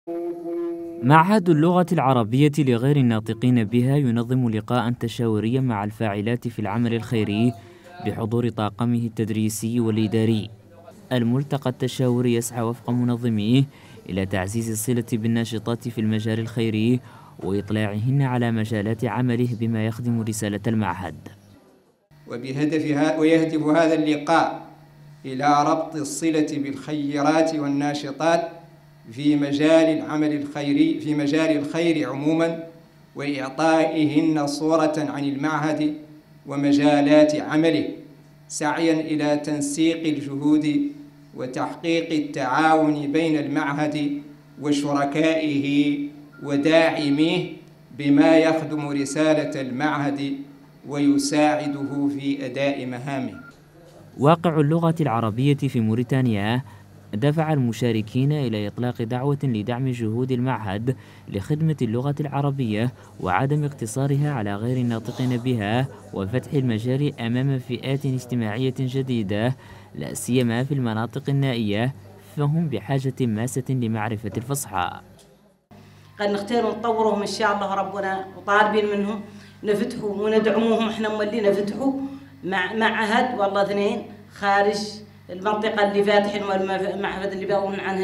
معهد اللغة العربية لغير الناطقين بها ينظم لقاء تشاوريا مع الفاعلات في العمل الخيري بحضور طاقمه التدريسي والإداري. الملتقى التشاوري يسعى وفق منظميه إلى تعزيز الصلة بالناشطات في المجال الخيري وإطلاعهن على مجالات عمله بما يخدم رسالة المعهد. ويهدف هذا اللقاء إلى ربط الصلة بالخيرات والناشطات في مجال الخير عموما، وإعطائهن صورة عن المعهد ومجالات عمله، سعيا إلى تنسيق الجهود وتحقيق التعاون بين المعهد وشركائه وداعميه بما يخدم رسالة المعهد ويساعده في أداء مهامه. واقع اللغة العربية في موريتانيا دفع المشاركين إلى إطلاق دعوة لدعم جهود المعهد لخدمة اللغة العربية وعدم اقتصارها على غير الناطقين بها، وفتح المجال أمام فئات اجتماعية جديدة لا سيما في المناطق النائية، فهم بحاجة ماسة لمعرفة الفصحى. قد نختار ونطورهم إن شاء الله ربنا، وطالبين منهم نفتحوا وندعموهم. احنا مولي نفتحوا معهد والله اثنين خارج المنطقة اللي فاتحين، والمعهد اللي بيقولون عنها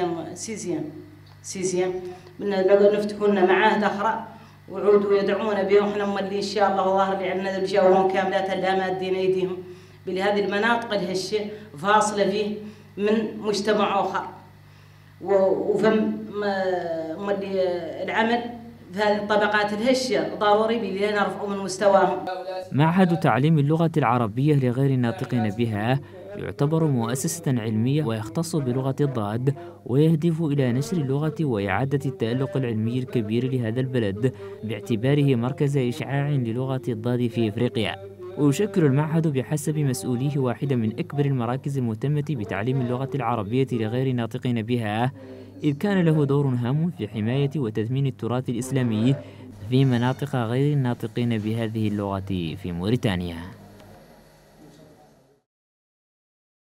سيزيام نفتحوا لنا معاهد أخرى ويعودوا يدعمونا بهم. احنا مولي إن شاء الله ظاهر لي عندنا الجوهم كاملات لا مادين أيديهم بهذه المناطق الهشة فاصلة فيه من مجتمع آخر، وفم مولي العمل في هذه الطبقات الهشة ضروري لنرفعوا من مستواهم. معهد تعليم اللغة العربية لغير الناطقين بها يعتبر مؤسسة علمية ويختص بلغة الضاد، ويهدف إلى نشر اللغة وإعادة التألق العلمي الكبير لهذا البلد باعتباره مركز إشعاع للغة الضاد في إفريقيا. ويشكل المعهد بحسب مسؤوليه واحدة من أكبر المراكز المهتمة بتعليم اللغة العربية لغير الناطقين بها، إذ كان له دور هام في حماية وتثمين التراث الإسلامي في مناطق غير الناطقين بهذه اللغة في موريتانيا.